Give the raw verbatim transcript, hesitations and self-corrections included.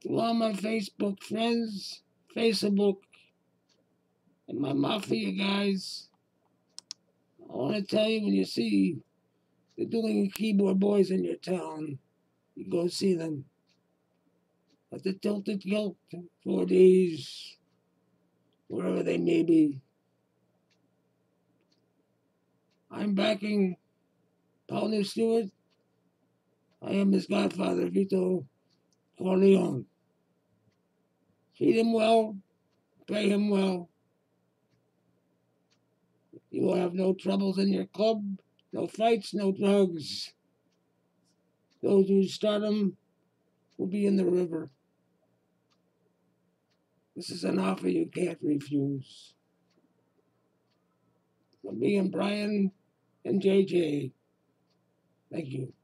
To all my Facebook friends, Facebook, and my mafia guys, I want to tell you when you see the dueling keyboard boys in your town, you go see them at the Tilted Kilt, four Ds, wherever they may be. I'm backing Paul Stewart. I am his godfather, Vito Corleone. Treat him well, pay him well. You will have no troubles in your club, no fights, no drugs. Those who start them will be in the river. This is an offer you can't refuse. From me and Brian and J J, thank you.